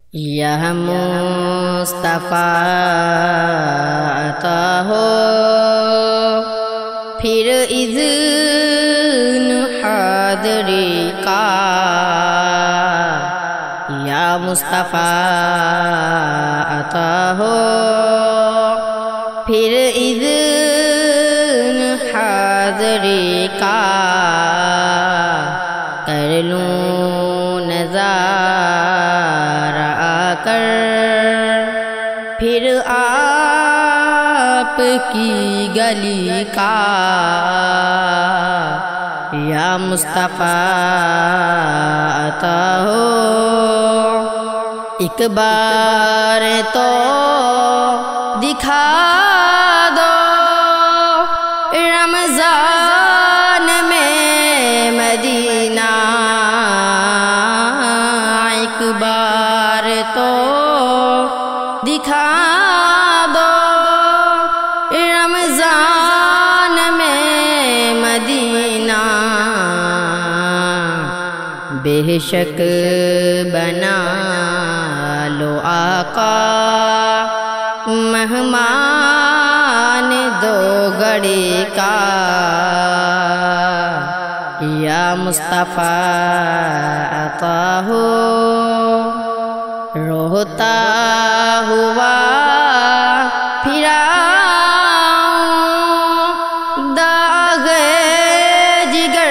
یہ مصطفیٰ عطا ہو پھر اذن حاضری کا، یا مصطفیٰ عطا ہو پھر اذن حاضری کا، کر لوں نظارہ آ کر پھر آپ کی گلی کا، یا مصطفیٰ عطا ہو ایک بار تو دکھا دو رمضان میں مدینہ، ایک بار تو دکھا دو رمضان میں مدینہ، بے شک بنا لو آقا مہمان دو گھڑی کا، یا مصطفیٰ عطا ہو روتا ہوا پھرا داغ جگر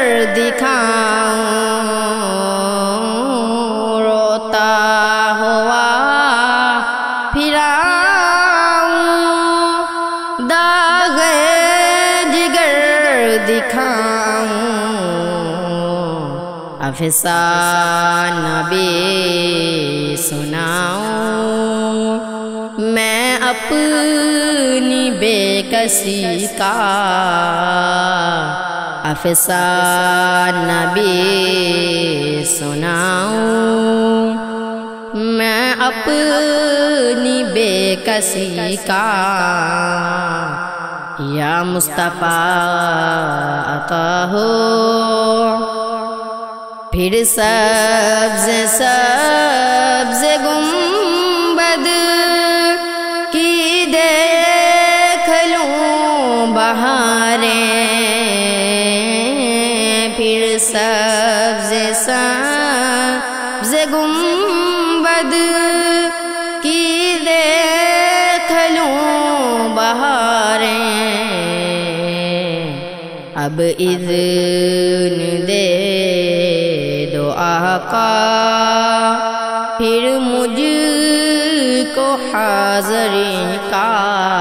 دکھاؤں، روتا ہوا پھرا داغ جگر دکھاؤں، افسانہ بھی سناؤں میں اپنی بے کسی کا، افسانہ بھی سناؤں میں اپنی بے کسی کا، یا مصطفیٰ عطا ہو پھر سبز سبز گنبد کی دیکھ لوں بہاریں، پھر سبز سبز گنبد کی دیکھ لوں بہاریں، اب اذن دے دو آقا پھر مجھ کو حاضری کا،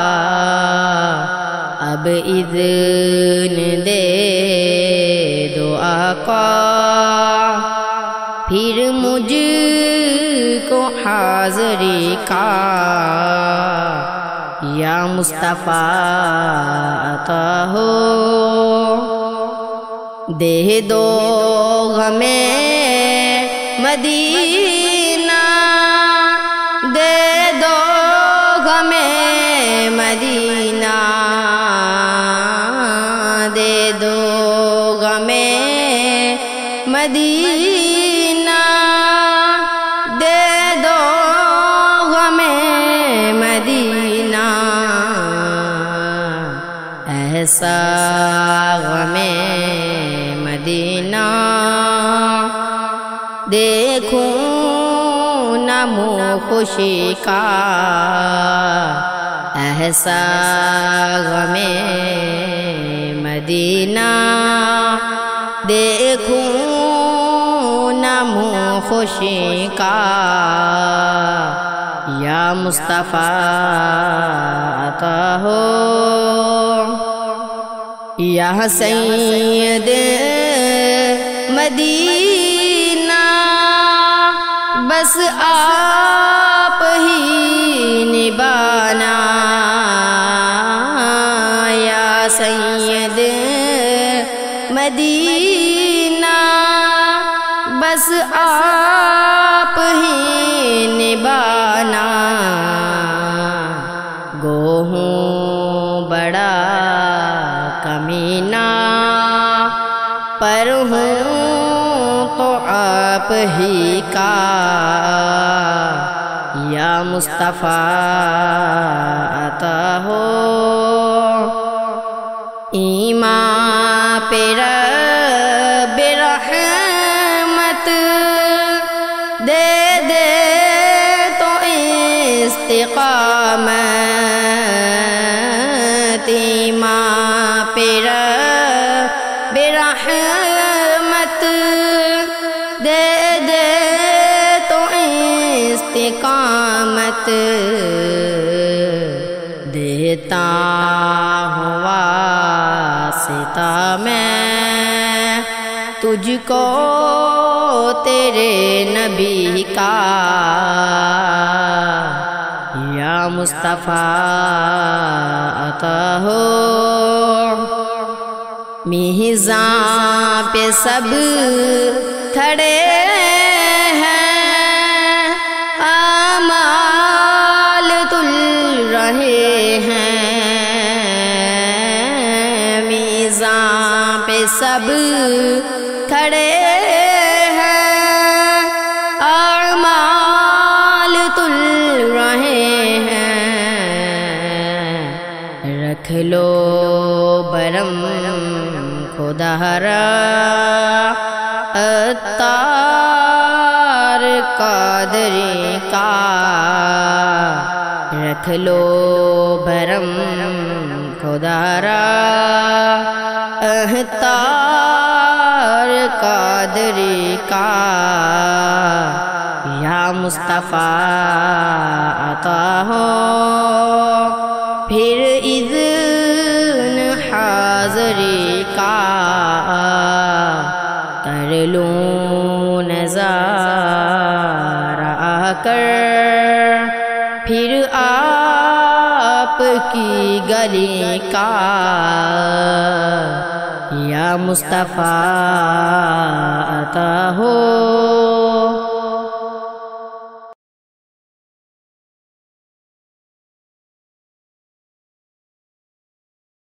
اب اذن دے دو آقا پھر مجھ کو حاضری کا، یا مصطفیٰ عطا ہو دے دو ہمیں مدینہ، دے دو ہمیں مدینہ، دے دو ہمیں مدینہ، دے دو ہمیں مدینہ، ایسا ہمیں مدینہ دیکھوں نہ منہ خوشی کا، ایسا ہمیں مدینہ دیکھوں نہ منہ خوشی کا، یا مصطفیٰ عطا ہو یا سید مدینہ بس آپ ہی نبھانا، یا سید مدینہ بس آپ ہی نبھانا، گو ہوں بڑا کمینہ پر ہوں تو آپ ہی کا یا مصطفیٰ عطا ہو ایمان پہ رب رحمت دے دے تو استقامت ایمان پہ رب رحمت دے دے تو استقامت دیتا ہوں واسطہ میں تجھ کو تیرے نبی کا یا مصطفیٰ عطا ہو میزان پہ سب کھڑے ہیں اعمال تل رہے ہیں میزان پہ سب کھڑے ہیں اعمال تل رہے ہیں رکھ لو برم خدا را عطار قادری کا رکھ لو بھرم خدا را عطار قادری کا یا مصطفیٰ عطا ہو پھر اذن حاضری کا کر لوں نظارہ کر پھر آپ کی گلی کا یا مصطفیٰ عطا ہو